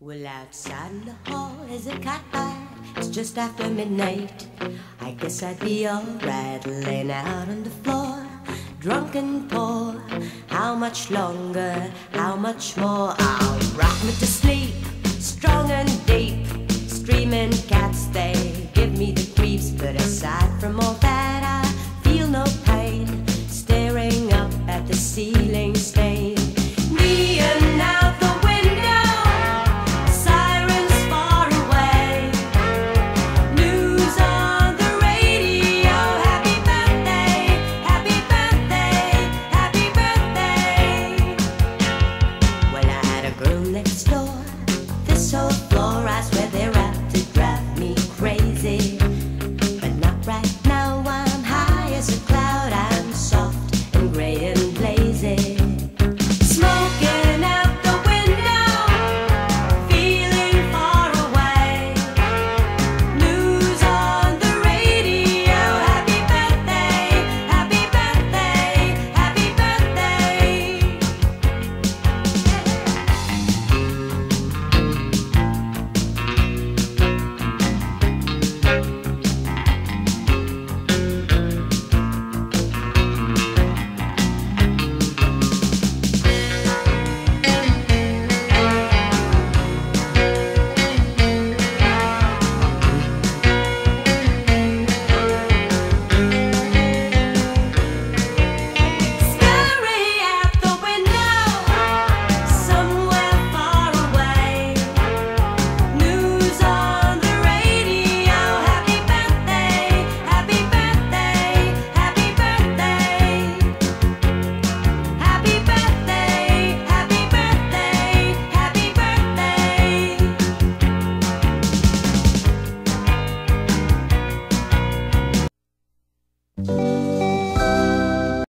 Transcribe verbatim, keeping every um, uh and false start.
Well, outside in the hall is a cat eye. It's just after midnight. I guess I'd be alright laying out on the floor, drunk and poor. How much longer? How much more? I'll rock me to sleep, strong and deep. Streaming cats, they give me the creeps. But aside from all that, I feel no pain. Staring up at the ceiling stain. Me and out the window, sirens far away. News on the radio. Happy birthday, happy birthday, happy birthday. Well, I had a girl next door. This whole floor, I swear they're